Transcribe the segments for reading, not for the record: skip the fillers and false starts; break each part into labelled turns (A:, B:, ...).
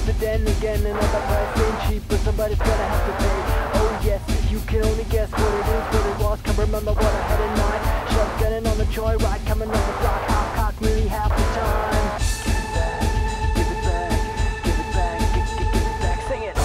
A: but then again another price ain't cheap, but somebody's gonna have to pay. Oh yes, you can only guess what it is, what it was, can't remember what I had in mind. Shotgunning on the joyride, coming on the block, half cocked nearly half the time. Give it back, give it back, give it back, sing it.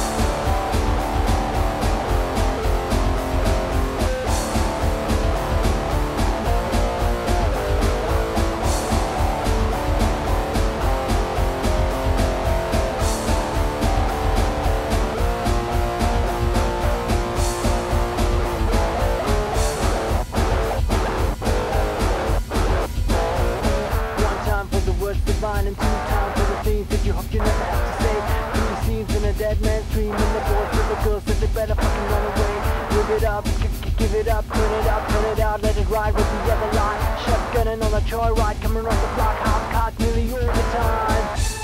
A: Divine and 2 times for the things that you hope you never have to say. 3 scenes in a dead man's dream, and the boys with the girls said they better fucking run away. Give it up, give it up, turn it up, turn it out, let it ride with the other line. Shotgunning on a joyride, coming off the block, half cocked nearly all the time.